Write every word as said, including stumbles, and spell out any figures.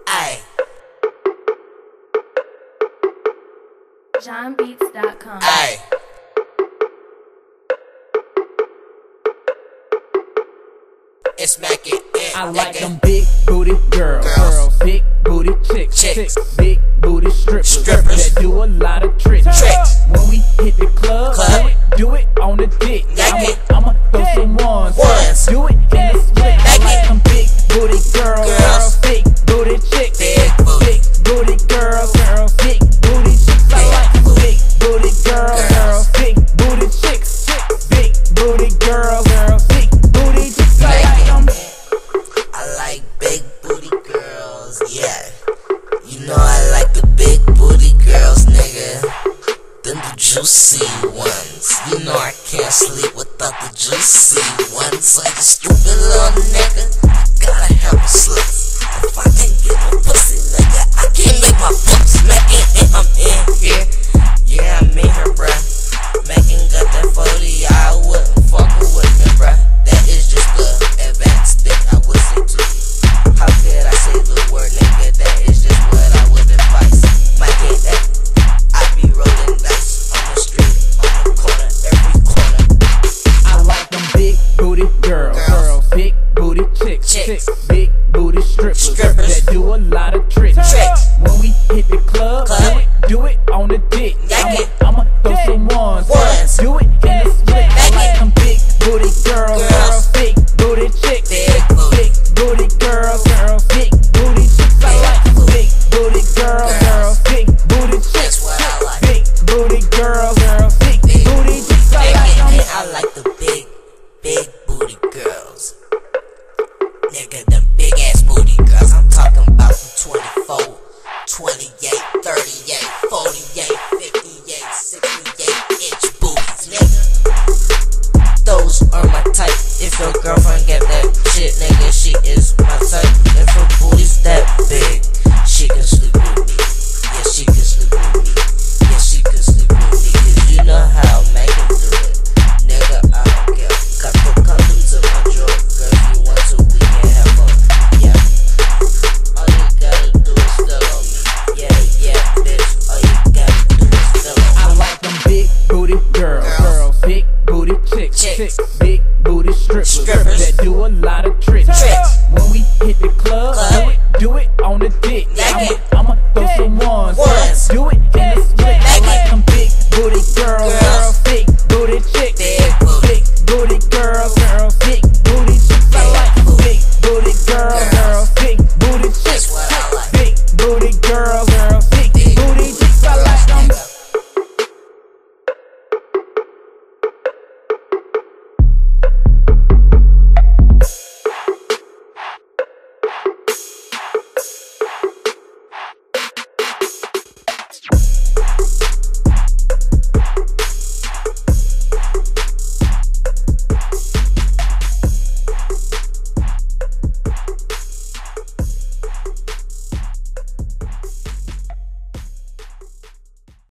Ay. John Beats dot com. Ay. It's Mac it. I like them big booty girls, Girls. girls, big booty chicks, Chicks. big booty strippers, Strippers. that do a lot of tricks. Tricks. When we hit the club, Club. do it, do it on the dick. Like I'ma, it. I'ma throw some ones, Ones. do it in the split. I Like like it. them big booty girls, Girls. big booty chicks, Big booty. big booty girls, girls, big booty chicks. I Big like them booty. big booty girls, Girls. girls, big booty chicks, big booty girls, girls, big booty chicks. I Like like it. them. I like big booty girls, yeah. You know I like the big booty girls, nigga. Them the juicy ones. You know I can't sleep without the juicy ones. Like a stupid little nigga, gotta have a slice. If I can't get no pussy, nigga, I can't make my books. Mackin' and I'm in here. Yeah, I'm in here, bruh. Mackin' got that forty, I wouldn't fuck with me, bruh. That is just the advanced stick I would say to you. How could I say the word, nigga? That is just what I would advise. My get that I be rolling dice on the street, on the corner, every corner. I like them big booty girls, Girls. girls, big booty chicks, Chicks. big booty strippers, Strippers. that do a lot of tricks. Tricks. When we hit the club, Club. do it, do it on the dick. Like I'ma, it.